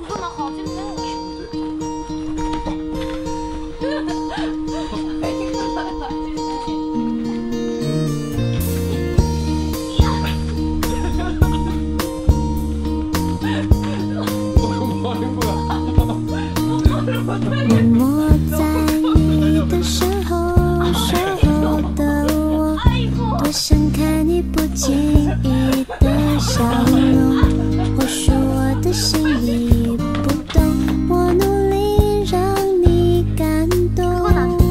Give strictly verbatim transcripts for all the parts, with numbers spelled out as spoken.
可能好近呢。 默默在你的身后守候的我，多想看你不经意的笑容。或许我的心里不懂，我努力让你感动。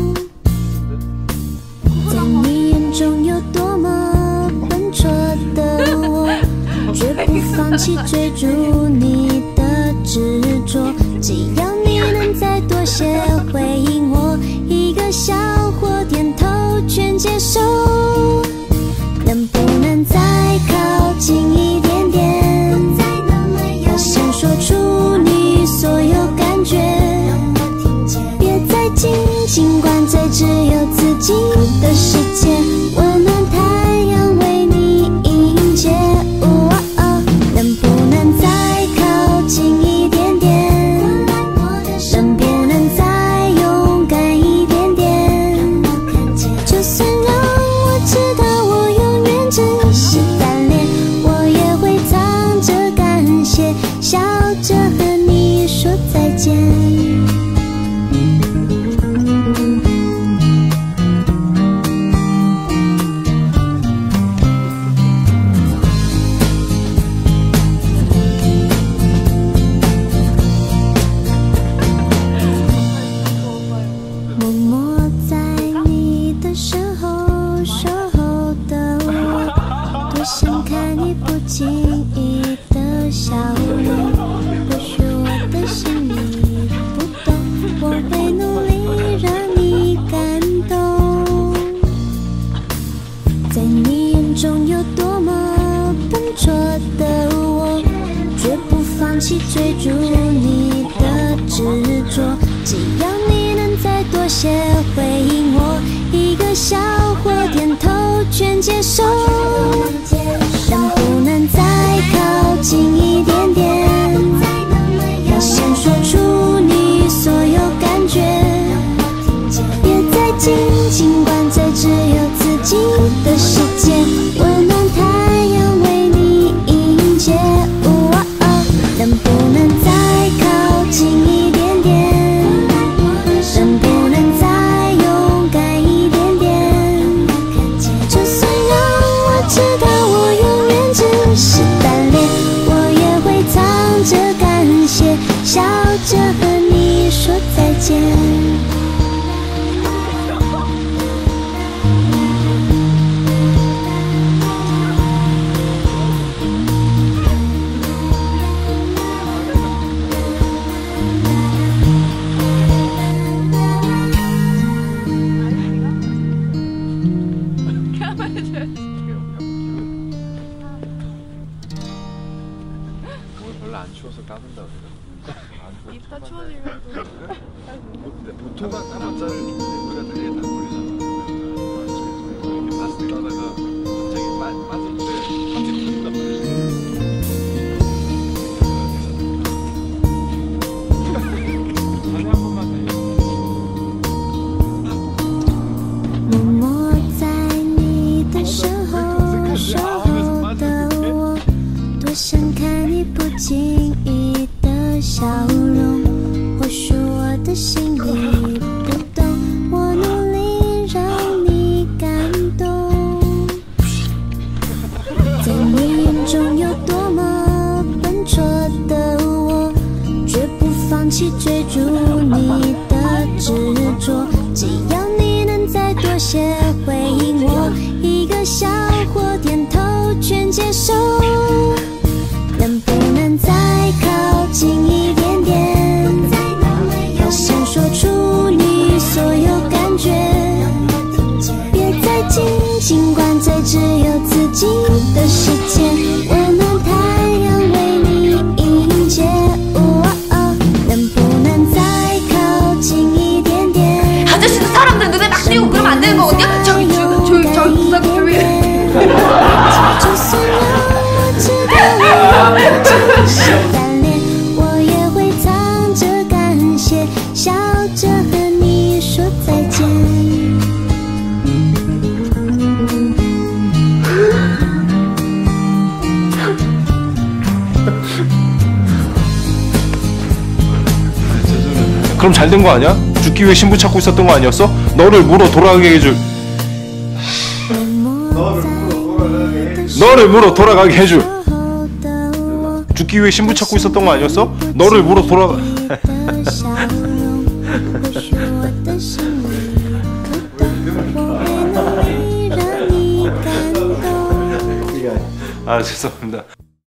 在你眼中有多么笨拙的我，绝不放弃追逐你的执着。只要你能再多些回应我，一个笑或点头全接受。能不能再靠近一点点？要先说出你所有感觉，别再紧，尽管这只有自己的世界。温暖太阳为你迎接，哦哦，能不能再靠近一点点？能不能再勇敢一点点？就算让我知道我永远只是单恋，我也会藏着感谢，笑着和你说再见。默默在你的身后守候的我，多想看你不经意的笑容。或许我的心里不懂，我会努力让你感动。在你眼中有多么笨拙的我，绝不放弃追逐你的执着。只要你能再多些回应我，一个笑或点头全接受。能不能再靠近一点点？要先说出你所有感觉，别再紧，尽管这只有自己的世界。温暖太阳为你迎接，哦哦，能不能再靠近一点点？能不能再勇敢一点点？就算让我知道我永远只是单恋，我也会藏着感谢，笑着和你说再见。 입다 추워지면 또 근데 보통 남자를 우리가 다리에 딱 걸리잖아. 이렇게 봤을 때 하다가 갑자기 빠, 빠질 때 갑자기 걸린단 말이야. 다리 한 번만 더. 默默在你的身后守候的我，多想看你不经意的笑容。或许我的心里不懂，我努力让你感动。在你眼中有多么笨拙的我，绝不放弃追逐你的执着。只要你能再多些回应我，一个笑或点头全接受。能不能再靠近一点点？要先说出你所有感觉，别再紧，尽管这只有自己的世界。温暖太阳为你迎接，哦哦，能不能再靠近一点点？ 아저씨도 사람들 눈에 막 띄고 그러면 안 되는 거거든요? 저기 저기 저기 저기 저기 저기 就算让我 그럼 잘 된 거 아니야? 죽기 위해 신부 찾고 있었던 거 아니었어? 너를 물어 돌아가게 해줄 너를 물어 돌아가게 해줄 죽기 위해 신부 찾고 있었던 거 아니었어? 너를 물어 돌아가 아 죄송합니다.